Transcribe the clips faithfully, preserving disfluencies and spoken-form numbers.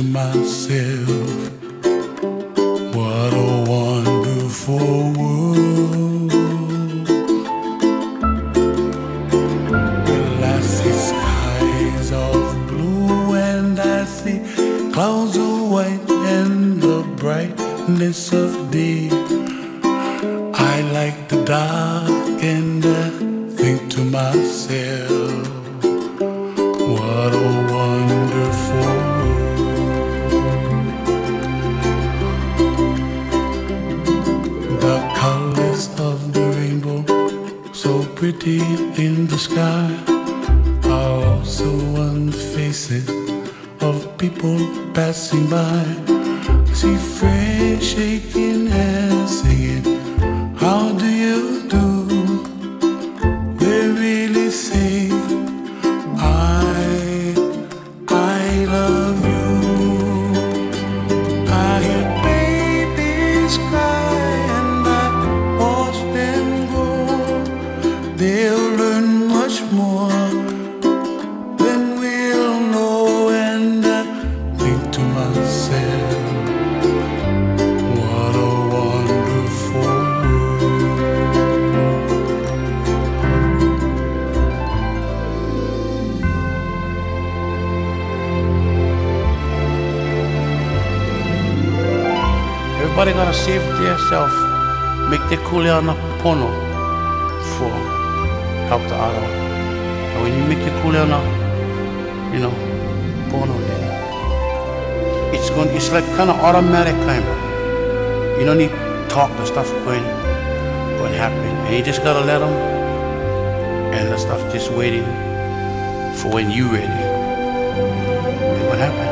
to myself, what a wonderful world. Well, I see skies of blue and I see clouds of white and the brightness of day. I like the dark and I think to myself, what a wonderful world. The colors of the rainbow, so pretty in the sky, are also on the faces of people passing by. I see friends shaking hands singing, how do you do? They really say, I, I love you. I hear babies cry and I watch them grow. They'll learn much more than we'll know, and I think to myself, what a wonderful world. Everybody gotta save themselves, make the kuleana pono for help the other one. And when you make your kuleana, you know, pono, then it's going, it's like kind of automatic kind of. You don't need to talk the stuff going, going happen, and you just gotta let them, and the stuff just waiting for when you ready. Make what happen.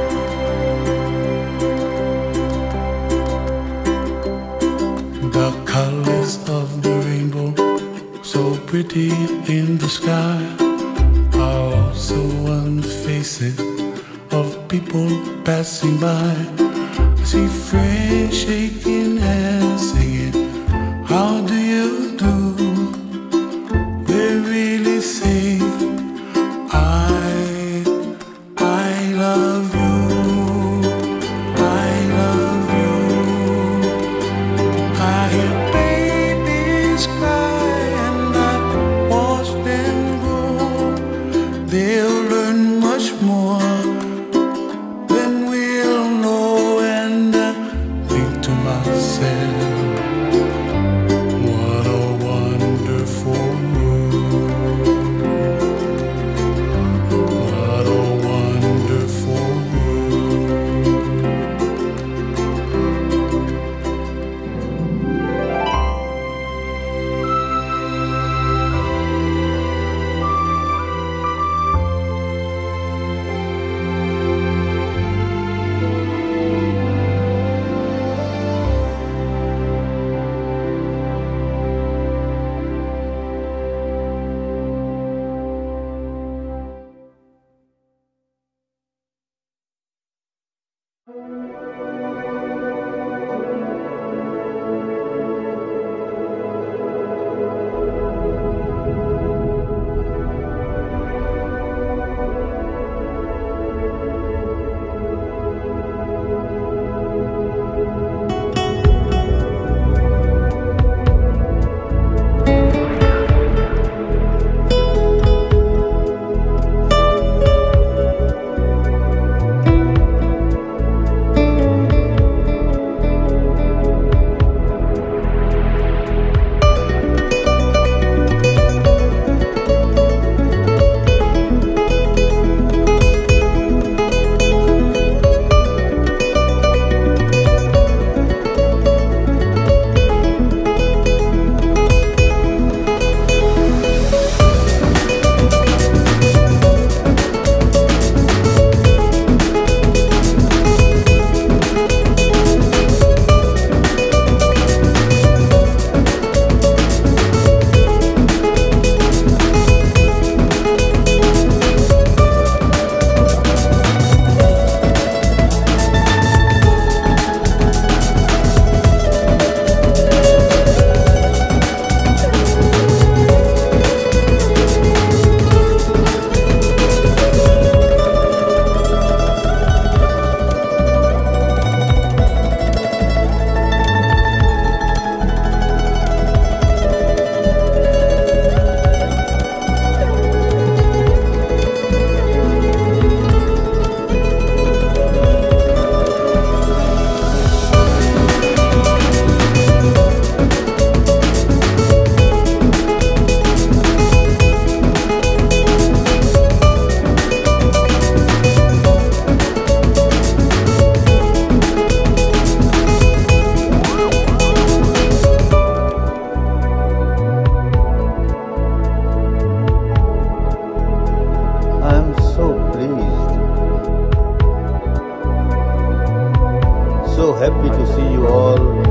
The colors of the rainbow, so pretty in the sky, are also on the faces of people passing by. I see friends shaking hands singing, how do you do? They really say, I, I love you. I love you. I hear babies cry and I watch them grow. They'll learn much more than we'll know, and I think to myself, what a wonderful world. What a wonderful world. so happy to see you all.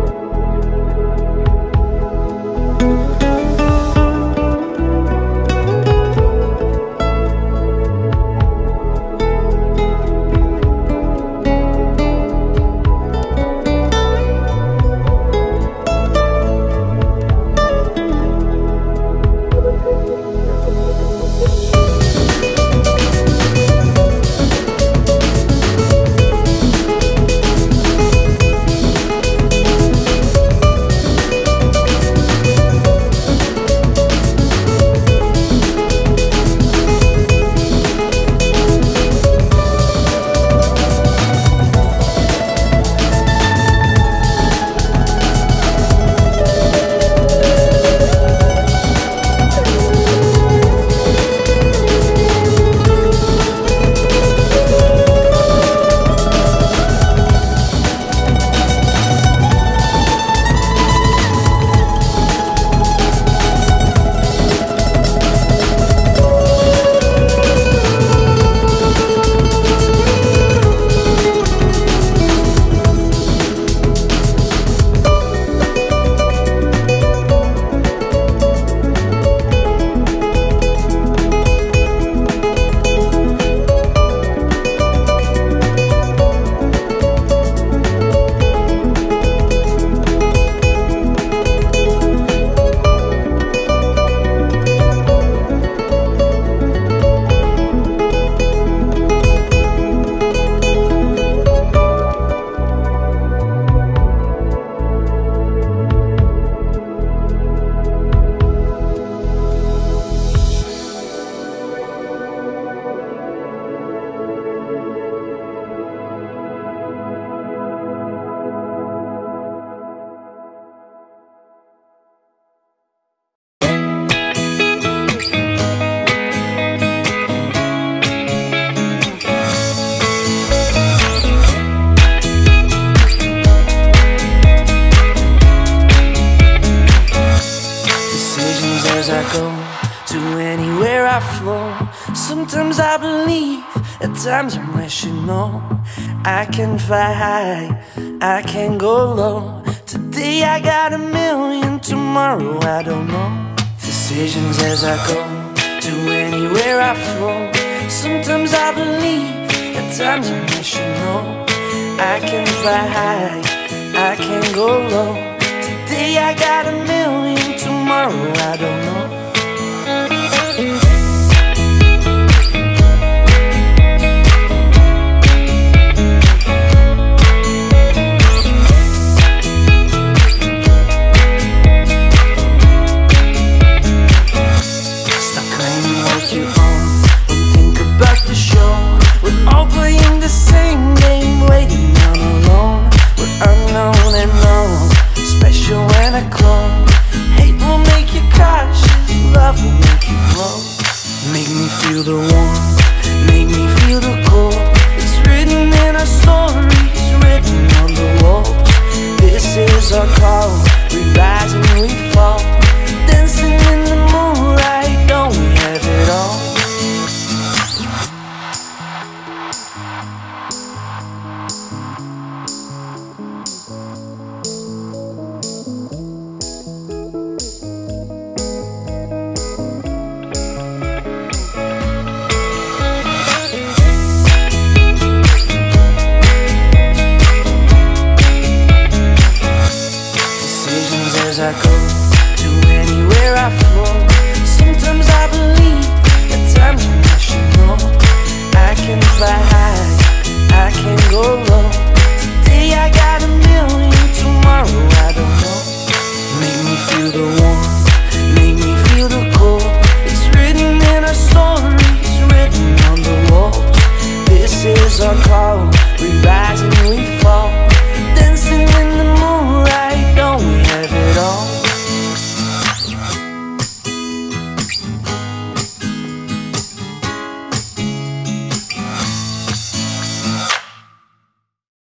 Sometimes I believe, at times I'm rational. I can fly high, I can go low. Today I got a million, tomorrow I don't know. Decisions as I go, to anywhere I flow. Sometimes I believe, at times I'm rational. I can fly high, I can go low. Today I got a million, tomorrow I don't know. Make me feel the warmth, make me feel the cold. It's written in our stories, written on the walls. This is our call, we rise and we fall. Dancing in the moonlight, don't we have it all? As I go, to anywhere I flow. Sometimes I believe, at times I'm rational. I can fly high, I can go low. Today I got a million, tomorrow I don't know. Make me feel the warmth, make me feel the cold. It's written in our stories, written on the walls. This is our call,